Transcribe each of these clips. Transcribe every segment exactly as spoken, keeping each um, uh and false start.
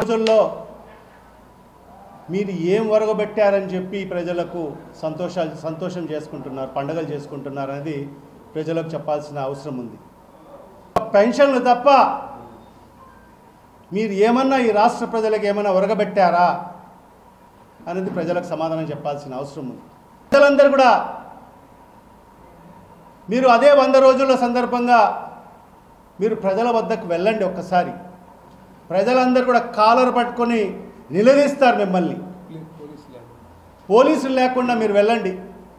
రోజుల్లో మీరు ఏం వరగబెట్టారని చెప్పి ప్రజలకు సంతోషాలు సంతోషం చేసుకుంటున్నారు, పండుగలు చేసుకుంటున్నారు అనేది ప్రజలకు చెప్పాల్సిన అవసరం ఉంది. పెన్షన్లు తప్ప మీరు ఏమన్నా ఈ రాష్ట్ర ప్రజలకు ఏమైనా ఒరగబెట్టారా అనేది ప్రజలకు సమాధానం చెప్పాల్సిన అవసరం ఉంది. ప్రజలందరూ కూడా మీరు అదే వంద రోజుల సందర్భంగా మీరు ప్రజల వద్దకు వెళ్ళండి. ఒక్కసారి ప్రజలందరూ కూడా కాలర్ పట్టుకొని నిలదీస్తారు మిమ్మల్ని. పోలీసులు లేకుండా మీరు వెళ్ళండి.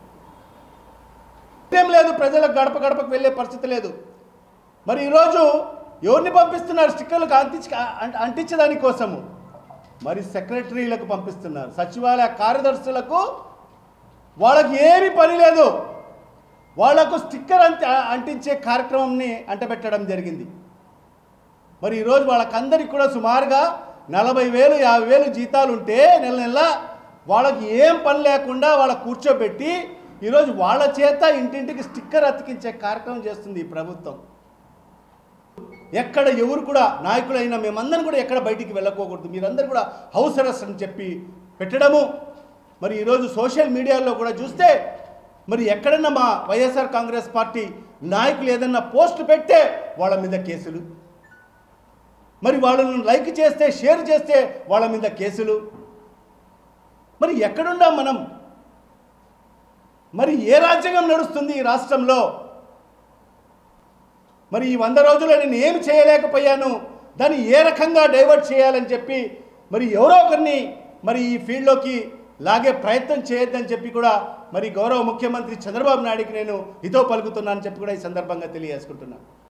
ఏం లేదు, ప్రజలకు గడప గడపకు వెళ్ళే పరిస్థితి లేదు. మరి ఈరోజు ఎవరిని పంపిస్తున్నారు స్టిక్కర్లకు అంటించి అంటించడానికి కోసము? మరి సెక్రటరీలకు పంపిస్తున్నారు, సచివాలయ కార్యదర్శులకు. వాళ్ళకి ఏమీ పని లేదు, వాళ్లకు స్టిక్కర్ అంటి అంటించే కార్యక్రమంని అంటబెట్టడం జరిగింది. మరి ఈరోజు వాళ్ళకందరికీ కూడా సుమారుగా నలభై వేలు యాభై వేలు జీతాలు ఉంటే నెల నెల వాళ్ళకి ఏం పని లేకుండా వాళ్ళ కూర్చోబెట్టి ఈరోజు వాళ్ళ చేత ఇంటింటికి స్టిక్కర్ అతికించే కార్యక్రమం చేస్తుంది ఈ ప్రభుత్వం. ఎక్కడ ఎవరు కూడా నాయకులైనా మేమందరం కూడా ఎక్కడ బయటికి వెళ్ళకోకూడదు, మీరందరూ కూడా హౌస్ అరెస్ట్ అని చెప్పి పెట్టడము. మరి ఈరోజు సోషల్ మీడియాలో కూడా చూస్తే మరి ఎక్కడన్నా మా వైఎస్ఆర్ కాంగ్రెస్ పార్టీ నాయకులు ఏదన్నా పోస్టు పెడితే వాళ్ళ మీద కేసులు, మరి వాళ్ళను లైక్ చేస్తే షేర్ చేస్తే వాళ్ళ మీద కేసులు. మరి ఎక్కడున్నాం మనం? మరి ఏ రాజ్యాంగం నడుస్తుంది ఈ రాష్ట్రంలో? మరి ఈ వంద రోజుల్లో నేను ఏమి చేయలేకపోయాను, దాన్ని ఏ రకంగా డైవర్ట్ చేయాలని చెప్పి మరి ఎవరో ఒకరిని మరి ఈ ఫీల్డ్లోకి లాగే ప్రయత్నం చేయొద్దని చెప్పి కూడా మరి గౌరవ ముఖ్యమంత్రి చంద్రబాబు నాయుడికి నేను హితవు పలుకుతున్నానని చెప్పి కూడా ఈ సందర్భంగా తెలియజేసుకుంటున్నాను.